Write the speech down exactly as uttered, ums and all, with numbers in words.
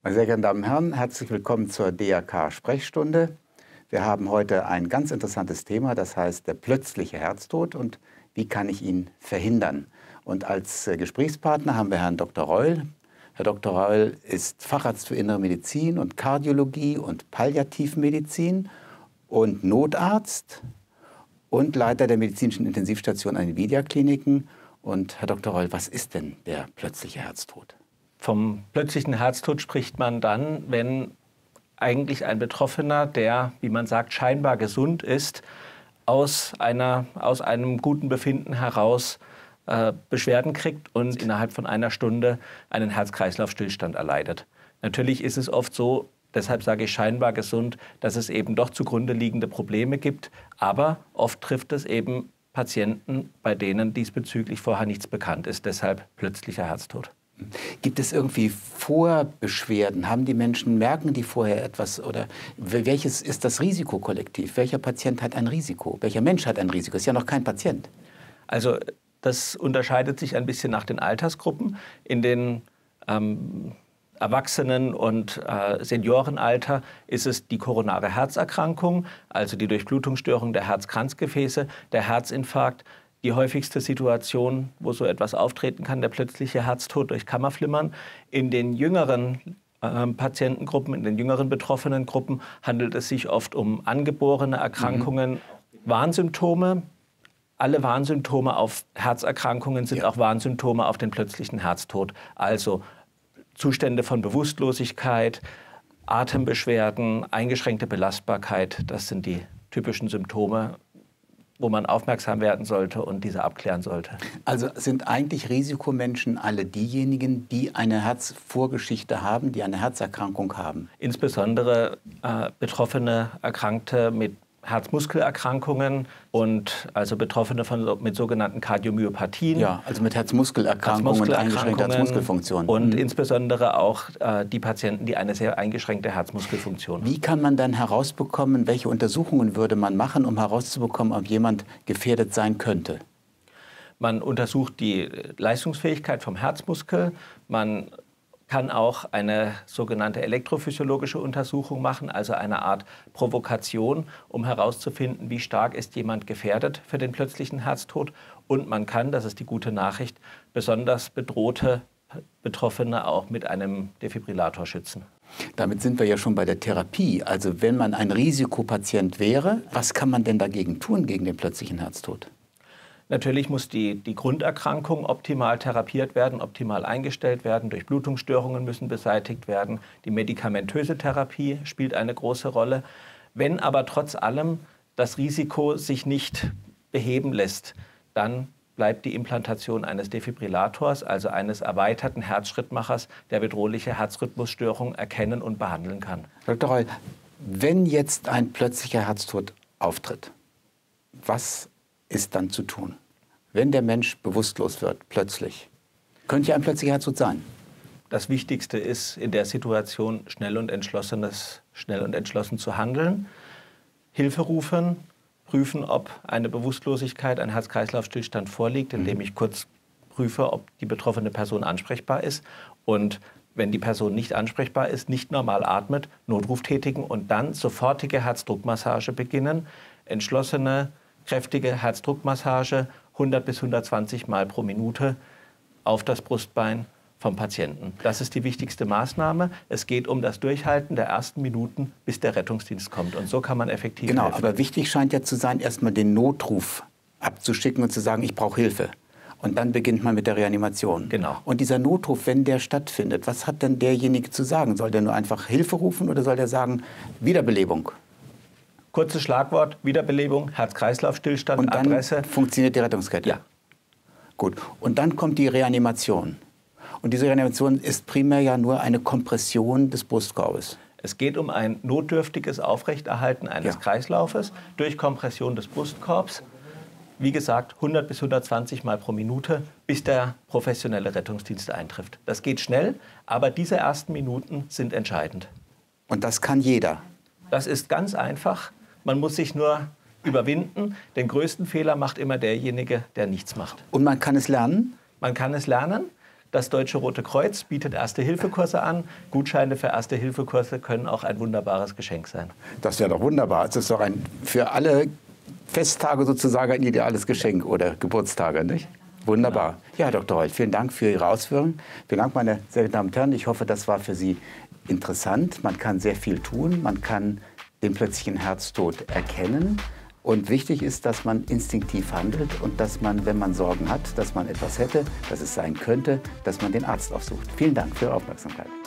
Meine sehr geehrten Damen und Herren, herzlich willkommen zur D R K-Sprechstunde. Wir haben heute ein ganz interessantes Thema, das heißt der plötzliche Herztod und wie kann ich ihn verhindern. Und als Gesprächspartner haben wir Herrn Doktor Reul. Herr Doktor Reul ist Facharzt für Innere Medizin und Kardiologie und Palliativmedizin und Notarzt und Leiter der medizinischen Intensivstation an den Vidya-Kliniken. Und Herr Doktor Reul, was ist denn der plötzliche Herztod? Vom plötzlichen Herztod spricht man dann, wenn eigentlich ein Betroffener, der, wie man sagt, scheinbar gesund ist, aus, einer, aus einem guten Befinden heraus äh, Beschwerden kriegt und innerhalb von einer Stunde einen Herz-Kreislauf-Stillstand erleidet. Natürlich ist es oft so, deshalb sage ich scheinbar gesund, dass es eben doch zugrunde liegende Probleme gibt, aber oft trifft es eben Patienten, bei denen diesbezüglich vorher nichts bekannt ist, deshalb plötzlicher Herztod. Gibt es irgendwie Vorbeschwerden? Haben die Menschen, merken die vorher etwas? Oder welches ist das Risikokollektiv? Welcher Patient hat ein Risiko? Welcher Mensch hat ein Risiko? Ist ja noch kein Patient. Also das unterscheidet sich ein bisschen nach den Altersgruppen. In den ähm, Erwachsenen- und äh, Seniorenalter ist es die koronare Herzerkrankung, also die Durchblutungsstörung der Herzkranzgefäße, der Herzinfarkt. Die häufigste Situation, wo so etwas auftreten kann, der plötzliche Herztod durch Kammerflimmern. In den jüngeren äh, Patientengruppen, in den jüngeren betroffenen Gruppen handelt es sich oft um angeborene Erkrankungen, mhm. Warnsymptome. Alle Warnsymptome auf Herzerkrankungen sind ja auch Warnsymptome auf den plötzlichen Herztod. Also Zustände von Bewusstlosigkeit, Atembeschwerden, eingeschränkte Belastbarkeit, das sind die typischen Symptome, wo man aufmerksam werden sollte und diese abklären sollte. Also sind eigentlich Risikomenschen alle diejenigen, die eine Herzvorgeschichte haben, die eine Herzerkrankung haben? Insbesondere äh, betroffene Erkrankte mit Herzmuskelerkrankungen und also Betroffene von, mit sogenannten Kardiomyopathien. Ja, also mit Herzmuskelerkrankungen und eingeschränkter Herzmuskelfunktion. Und mhm. insbesondere auch äh, die Patienten, die eine sehr eingeschränkte Herzmuskelfunktion haben. Wie kann man dann herausbekommen, welche Untersuchungen würde man machen, um herauszubekommen, ob jemand gefährdet sein könnte? Man untersucht die Leistungsfähigkeit vom Herzmuskel, man kann auch eine sogenannte elektrophysiologische Untersuchung machen, also eine Art Provokation, um herauszufinden, wie stark ist jemand gefährdet für den plötzlichen Herztod. Und man kann, das ist die gute Nachricht, besonders bedrohte Betroffene auch mit einem Defibrillator schützen. Damit sind wir ja schon bei der Therapie. Also wenn man ein Risikopatient wäre, was kann man denn dagegen tun, gegen den plötzlichen Herztod? Natürlich muss die, die Grunderkrankung optimal therapiert werden, optimal eingestellt werden. Durchblutungsstörungen müssen beseitigt werden. Die medikamentöse Therapie spielt eine große Rolle. Wenn aber trotz allem das Risiko sich nicht beheben lässt, dann bleibt die Implantation eines Defibrillators, also eines erweiterten Herzschrittmachers, der bedrohliche Herzrhythmusstörungen erkennen und behandeln kann. Doktor Reul, wenn jetzt ein plötzlicher Herztod auftritt, was ist dann zu tun? Wenn der Mensch bewusstlos wird, plötzlich, könnte ja ein plötzlicher Herztod sein. Das Wichtigste ist in der Situation schnell und, entschlossenes, schnell und entschlossen zu handeln, Hilfe rufen, prüfen, ob eine Bewusstlosigkeit, ein Herz-Kreislauf-Stillstand vorliegt, indem ich kurz prüfe, ob die betroffene Person ansprechbar ist. Und wenn die Person nicht ansprechbar ist, nicht normal atmet, Notruf tätigen und dann sofortige Herzdruckmassage beginnen, entschlossene, kräftige Herzdruckmassage, hundert bis hundertzwanzig Mal pro Minute auf das Brustbein vom Patienten. Das ist die wichtigste Maßnahme. Es geht um das Durchhalten der ersten Minuten, bis der Rettungsdienst kommt. Und so kann man effektiv Genau, helfen. aber wichtig scheint ja zu sein, erstmal den Notruf abzuschicken und zu sagen, ich brauche Hilfe. Und dann beginnt man mit der Reanimation. Genau. Und dieser Notruf, wenn der stattfindet, was hat denn derjenige zu sagen? Soll der nur einfach Hilfe rufen oder soll der sagen, Wiederbelebung? Kurzes Schlagwort, Wiederbelebung, Herz-Kreislauf-Stillstand, und dann Adresse. Funktioniert die Rettungskette? Ja. Gut. Und dann kommt die Reanimation. Und diese Reanimation ist primär ja nur eine Kompression des Brustkorbes. Es geht um ein notdürftiges Aufrechterhalten eines Ja. Kreislaufes durch Kompression des Brustkorbs. Wie gesagt, hundert bis hundertzwanzig Mal pro Minute, bis der professionelle Rettungsdienst eintrifft. Das geht schnell, aber diese ersten Minuten sind entscheidend. Und das kann jeder? Das ist ganz einfach. Man muss sich nur überwinden. Den größten Fehler macht immer derjenige, der nichts macht. Und man kann es lernen? Man kann es lernen. Das Deutsche Rote Kreuz bietet Erste-Hilfe-Kurse an. Gutscheine für Erste-Hilfe-Kurse können auch ein wunderbares Geschenk sein. Das wäre doch wunderbar. Es ist doch ein, für alle Festtage sozusagen ein ideales Geschenk oder Geburtstage, nicht? Wunderbar. Ja, Herr Doktor Holt, vielen Dank für Ihre Ausführungen. Vielen Dank, meine sehr verehrten Damen und Herren. Ich hoffe, das war für Sie interessant. Man kann sehr viel tun. Man kann den plötzlichen Herztod erkennen. Und wichtig ist, dass man instinktiv handelt und dass man, wenn man Sorgen hat, dass man etwas hätte, dass es sein könnte, dass man den Arzt aufsucht. Vielen Dank für Ihre Aufmerksamkeit.